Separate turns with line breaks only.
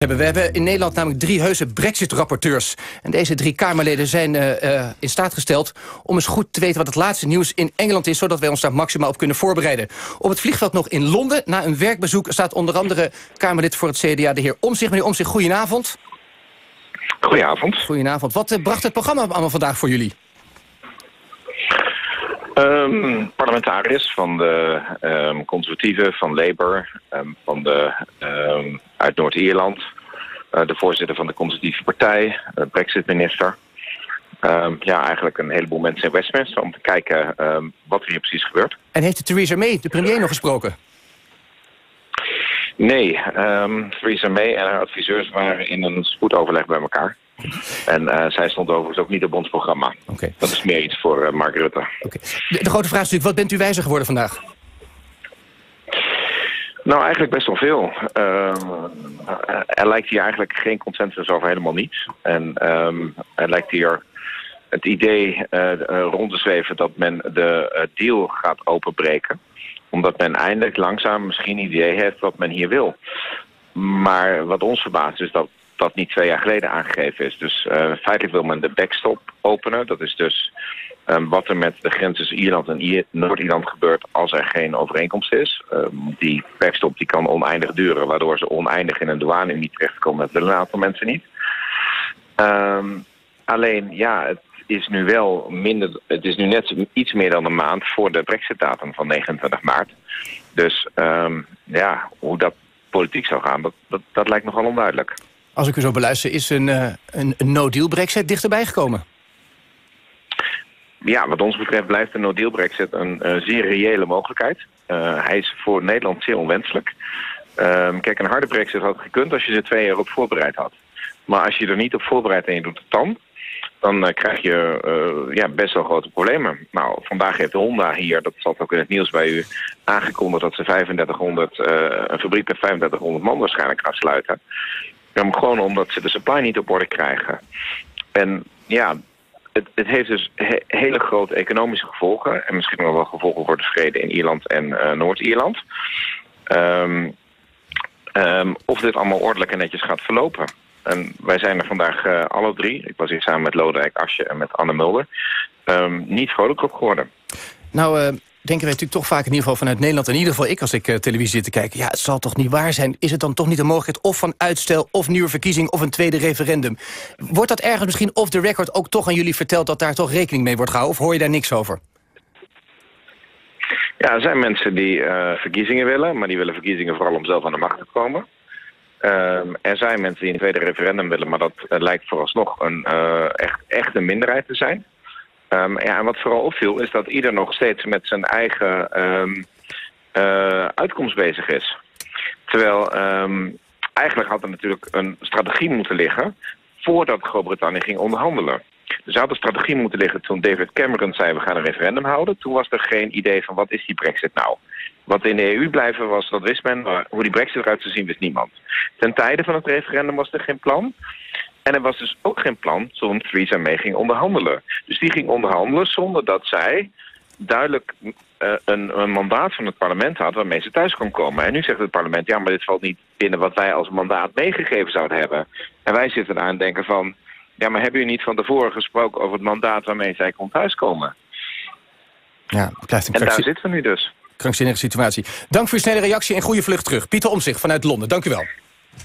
hebben. We hebben in Nederland namelijk 3 heuse Brexit-rapporteurs. En deze 3 Kamerleden zijn in staat gesteld om eens goed te weten wat het laatste nieuws in Engeland is, zodat wij ons daar maximaal op kunnen voorbereiden. Op het vliegveld nog in Londen, na een werkbezoek, staat onder andere Kamerlid voor het CDA, de heer Omtzigt. Meneer Omtzigt, goedenavond.
Goedenavond.
Goedenavond. Wat bracht het programma allemaal vandaag voor jullie?
Parlementariërs van de conservatieven, van Labour, uit Noord-Ierland, de voorzitter van de conservatieve partij, de Brexit-minister. Eigenlijk een heleboel mensen in Westminster om te kijken wat er hier precies gebeurt.
En heeft Theresa May, de premier, nog gesproken?
Nee, Theresa May en haar adviseurs waren in een spoedoverleg bij elkaar. En zij stond overigens ook niet op ons programma.
Okay.
Dat is meer iets voor Mark Rutte.
Okay. De grote vraag is natuurlijk, wat bent u wijzer geworden vandaag?
Nou, eigenlijk best wel veel. Er lijkt hier eigenlijk geen consensus over helemaal niets. En er lijkt hier het idee rond te zweven dat men de deal gaat openbreken. Omdat men eindelijk langzaam misschien een idee heeft wat men hier wil. Maar wat ons verbaast is dat dat niet 2 jaar geleden aangegeven is. Dus feitelijk wil men de backstop openen. Dat is dus wat er met de grens tussen Ierland en Noord-Ierland gebeurt als er geen overeenkomst is. Die backstop die kan oneindig duren, waardoor ze oneindig in een douane-unie terechtkomen. Dat willen een aantal mensen niet. Alleen, ja, het is nu wel minder. Het is nu net iets meer dan een maand voor de Brexit-datum van 29 maart. Dus hoe dat politiek zou gaan, dat lijkt nogal onduidelijk.
Als ik u zo beluister, is een no-deal Brexit dichterbij gekomen?
Ja, wat ons betreft blijft een no-deal Brexit een zeer reële mogelijkheid. Hij is voor Nederland zeer onwenselijk. Kijk, een harde Brexit had gekund als je er 2 jaar op voorbereid had. Maar als je er niet op voorbereidt en je doet het dan krijg je best wel grote problemen. Nou, vandaag heeft Honda hier, dat zat ook in het nieuws bij u, aangekondigd dat ze 3500, een fabriek met 3500 man waarschijnlijk gaan sluiten. Gewoon omdat ze de supply niet op orde krijgen. En ja, het heeft dus hele grote economische gevolgen. En misschien wel gevolgen voor de vrede in Ierland en Noord-Ierland. Of dit allemaal ordelijk en netjes gaat verlopen. En wij zijn er vandaag alle 3, ik was hier samen met Lodewijk Asscher en met Anne Mulder, niet vrolijk op geworden.
Nou, denken wij natuurlijk toch vaak in ieder geval vanuit Nederland, in ieder geval ik als ik televisie zit te kijken, ja, het zal toch niet waar zijn? Is het dan toch niet een mogelijkheid of van uitstel, of nieuwe verkiezing, of een tweede referendum? Wordt dat ergens misschien off the record ook toch aan jullie verteld dat daar toch rekening mee wordt gehouden, of hoor je daar niks over?
Ja, er zijn mensen die verkiezingen willen, maar die willen verkiezingen vooral om zelf aan de macht te komen. Er zijn mensen die een tweede referendum willen, maar dat lijkt vooralsnog een echt een minderheid te zijn. En wat vooral opviel is dat ieder nog steeds met zijn eigen uitkomst bezig is. Terwijl eigenlijk had er natuurlijk een strategie moeten liggen voordat Groot-Brittannië ging onderhandelen. Dus er had een strategie moeten liggen toen David Cameron zei we gaan een referendum houden. Toen was er geen idee van wat is die Brexit nou. Wat in de EU blijven was, dat wist men, maar hoe die Brexit eruit zou zien wist niemand. Ten tijde van het referendum was er geen plan. En er was dus ook geen plan toen Theresa May ging onderhandelen. Dus die ging onderhandelen zonder dat zij duidelijk een mandaat van het parlement had waarmee ze thuis kon komen. En nu zegt het parlement, ja, maar dit valt niet binnen wat wij als mandaat meegegeven zouden hebben. En wij zitten daar en denken van, ja, maar hebben jullie niet van tevoren gesproken over het mandaat waarmee zij kon thuiskomen?
Ja, blijft een
en daar zitten we nu dus.
Krankzinnige situatie. Dank voor uw snelle reactie en goede vlucht terug. Pieter Omtzigt vanuit Londen, dank u wel.